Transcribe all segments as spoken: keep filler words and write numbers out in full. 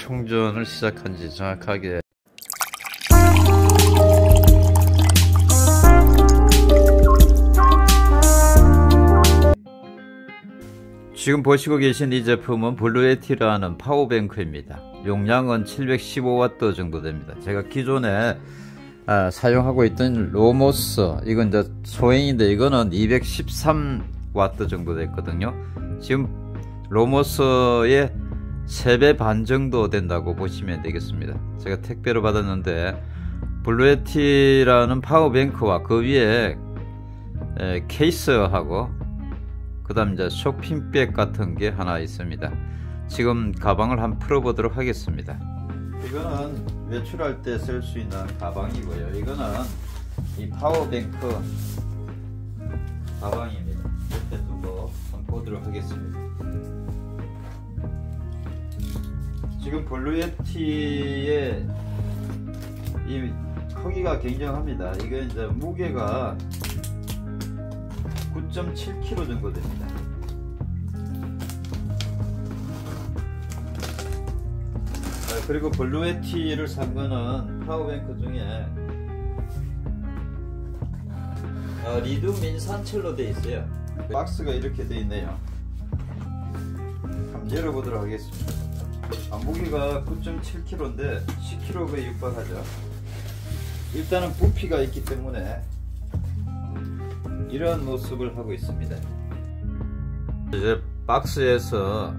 충전을 시작한지 정확하게 지금 보시고 계신 이 제품은 블루에티라는 파워뱅크입니다. 용량은 칠백십오 와트 정도 됩니다. 제가 기존에 아, 사용하고 있던 로모스, 이건 이제 소형인데 이거는 이백십삼 와트 정도 됐거든요. 지금 로모스의 세 배 반 정도 된다고 보시면 되겠습니다. 제가 택배로 받았는데 블루에티라는 파워뱅크와 그 위에 에, 케이스하고 그 다음 이제 쇼핑백 같은 게 하나 있습니다. 지금 가방을 한번 풀어보도록 하겠습니다. 이거는 외출할 때 쓸 수 있는 가방이고요. 이거는 이 파워뱅크 가방입니다. 이렇게 두고 한번 보도록 하겠습니다. 지금 블루에티의 이 크기가 굉장합니다. 이게 이제 무게가 구 점 칠 킬로그램 정도 됩니다. 그리고 블루에티를 산 거는 파워뱅크 중에 어, 리튬 인산철로 되어 있어요. 박스가 이렇게 되어 있네요. 한번 열어보도록 하겠습니다. 아, 무게가 구 점 칠 킬로그램인데 십 킬로그램에 육박하죠. 일단은 부피가 있기 때문에 이런 모습을 하고 있습니다. 이제 박스에서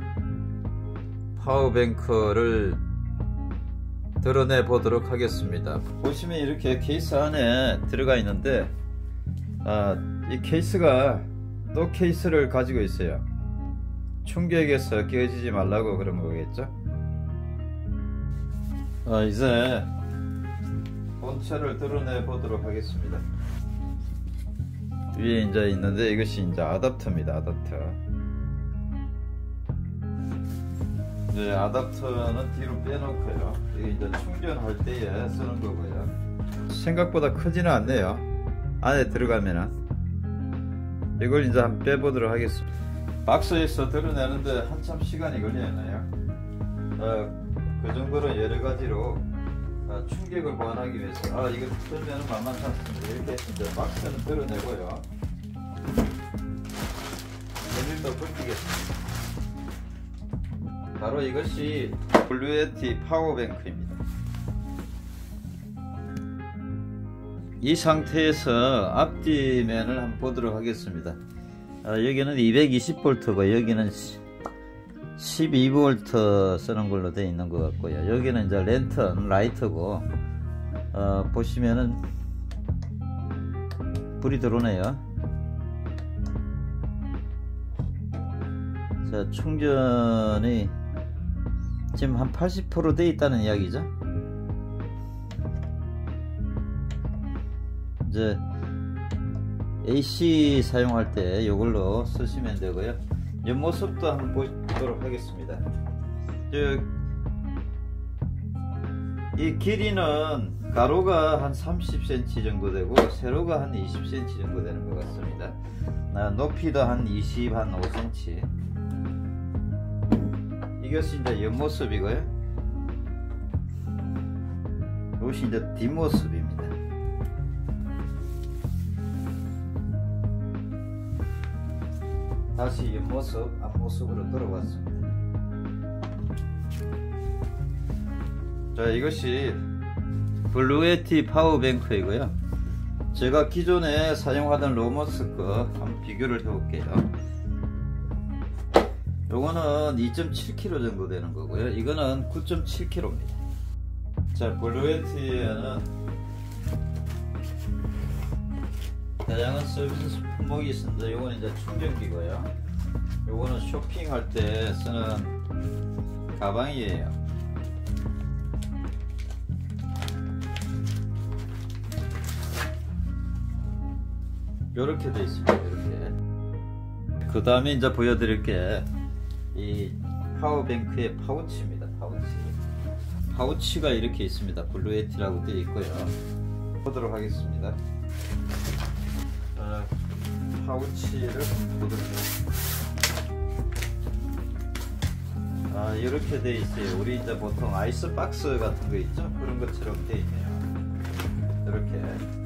파워뱅크를 드러내 보도록 하겠습니다. 보시면 이렇게 케이스 안에 들어가 있는데 아, 이 케이스가 또 케이스를 가지고 있어요. 충격에서 깨지지 말라고 그런 거겠죠. 아, 이제 본체를 드러내 보도록 하겠습니다. 위에 이제 있는데 이것이 이제 아답터입니다. 아답터. 네, 아답터는 뒤로 빼놓고요. 이게 이제 충전할 때에 쓰는 거고요. 생각보다 크지는 않네요. 안에 들어가면은 이걸 이제 한번 빼보도록 하겠습니다. 박스에서 드러내는데 한참 시간이 걸리네요. 어, 그 정도로 여러 가지로 아, 충격을 보완하기 위해서 아 이거 들면은 만만치 않습니다. 이렇게 이제 박스는 드러내고요. 재질도 벗기겠습니다. 바로 이것이 블루에티 파워뱅크입니다. 이 상태에서 앞뒤면을 한번 보도록 하겠습니다. 아, 여기는 이백이십 볼트고 여기는 십이 볼트 쓰는 걸로 되어 있는 것 같고요. 여기는 이제 랜턴 라이트고 어, 보시면은 불이 들어오네요. 자, 충전이 지금 한 팔십 퍼센트 되어 있다는 이야기죠. 이제 에이씨 사용할 때 이걸로 쓰시면 되고요. 옆모습도 한번 보도록 하겠습니다. 저, 이 길이는 가로가 한 삼십 센티미터 정도 되고 세로가 한 이십 센티미터 정도 되는 것 같습니다. 아, 높이도 한 이십, 한 오 센티미터. 이것이 이제 옆모습이고요. 이것이 이제 뒷모습입니다. 다시 옆모습, 앞모습으로 돌아왔습니다. 자, 이것이 블루에티 파워뱅크이고요. 제가 기존에 사용하던 로모스 거 한번 비교를 해볼게요. 요거는 이 점 칠 킬로그램 정도 되는 거고요. 이거는 구 점 칠 킬로그램입니다. 자, 블루에티에는 다양한 서비스 품목이 있습니다. 요거는 이제 충전기고요. 요거는 쇼핑할 때 쓰는 가방이에요. 요렇게 되어 있습니다. 이렇게. 그 다음에 이제 보여드릴 게 이 파워뱅크의 파우치입니다. 파우치. 파우치가 이렇게 있습니다. 블루에티라고 되어 있고요. 보도록 하겠습니다. 어, 파우치를 보도록 하겠습니다. 아, 이렇게 돼 있어요. 우리 이제 보통 아이스박스 같은 거 있죠? 그런 것처럼 돼 있네요. 이렇게.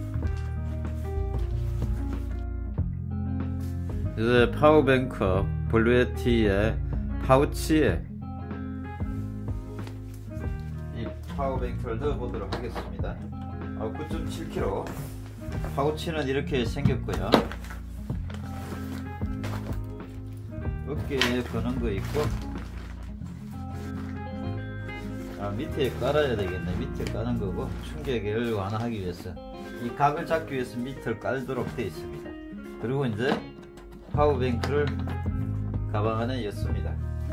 이제 파워뱅크 블루에티의 파우치에 이 파워뱅크를 넣어보도록 하겠습니다. 구 점 칠 킬로그램. 파우치는 이렇게 생겼고요. 어깨에 거는 거 있고, 아, 밑에 깔아야 되겠네. 밑에 까는 거고, 충격을 완화하기 위해서 이 각을 잡기 위해서 밑을 깔도록 되어 있습니다. 그리고 이제 파워뱅크를 가방 안에 였습니다.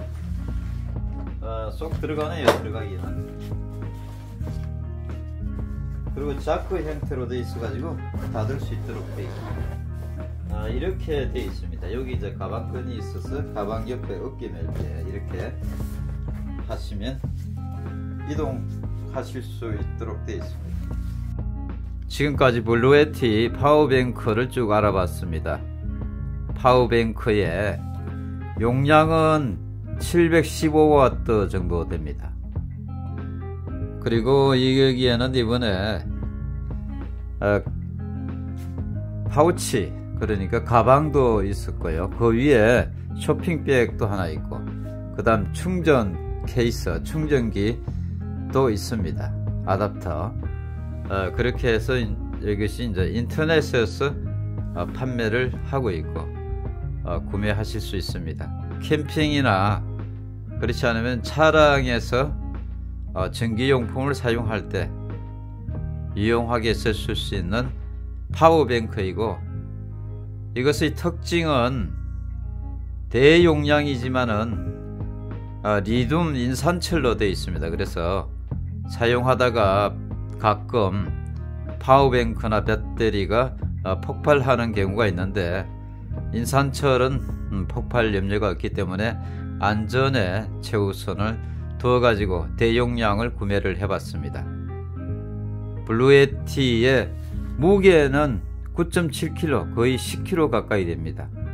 어, 쏙 들어가네요. 들어가기는. 그리고 자크 형태로 되어 있어 가지고 닫을 수 있도록 되어 있습니다. 아, 이렇게 되어 있습니다. 여기 이제 가방끈이 있어서 가방 옆에 어깨 멜 때 이렇게 하시면 이동하실 수 있도록 되어 있습니다. 지금까지 블루에티 파워뱅크를 쭉 알아봤습니다. 파워뱅크의 용량은 칠백십오 와트 정도 됩니다. 그리고 여기에는 이번에 어, 파우치, 그러니까 가방도 있었고요. 그 위에 쇼핑백도 하나 있고, 그 다음 충전 케이스, 충전기도 있습니다. 아답터. 어, 그렇게 해서 이것이 이제 인터넷에서 어, 판매를 하고 있고 어, 구매하실 수 있습니다. 캠핑이나 그렇지 않으면 차량에서 어, 전기용품을 사용할 때 유용하게 쓸 수 있는 파워뱅크이고, 이것의 특징은 대용량이지만은 어, 리튬 인산철로 되어 있습니다. 그래서 사용하다가 가끔 파워뱅크나 배터리가 어, 폭발하는 경우가 있는데, 인산철은 음, 폭발 염려가 없기 때문에 안전에 최우선을 두어 가지고 대용량을 구매를 해 봤습니다. 블루에티의 무게는 구 점 칠 킬로그램, 거의 십 킬로그램 가까이 됩니다.